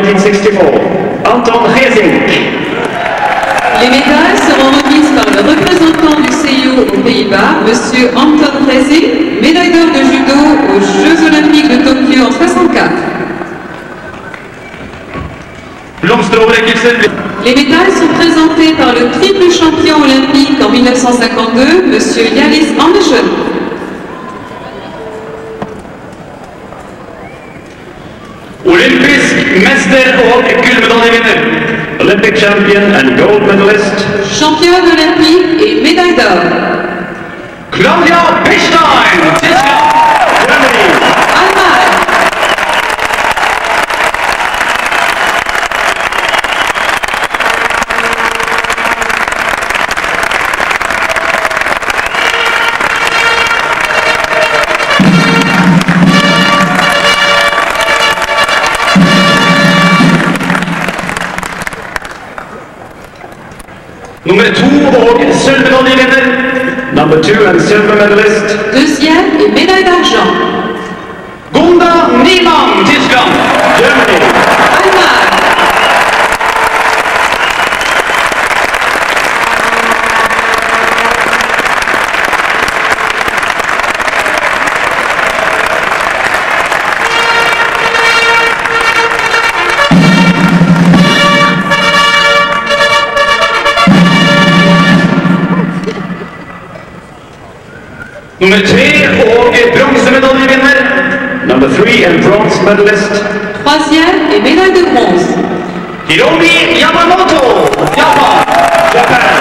1964, Anton Geesink. Les médailles seront remises par le représentant du CIO aux Pays-Bas, M. Anton Geesink, médaille d'or de judo aux Jeux Olympiques de Tokyo en 1964. Les médailles sont présentées par le triple champion olympique en 1952, M. Yalis Andersen. Olympisk mester och guldmedaljvinnare. Olympic champion and gold medalist. Championne olympique et médaille d'or. Claudia Pechstein, Germany. Allemagne. Nummer 2 och sølvmedaljvinnare. Number 2 and silver medalist. Deuxième et médaille d'argent. Gunda, Niemann, Tyskland, Germany. Allemagne. Nummer 3 och bronzemedaljvinnare. Number 3 and bronze medalist. Troisième et médaille de bronze. Hiromi Yamamoto, Japan.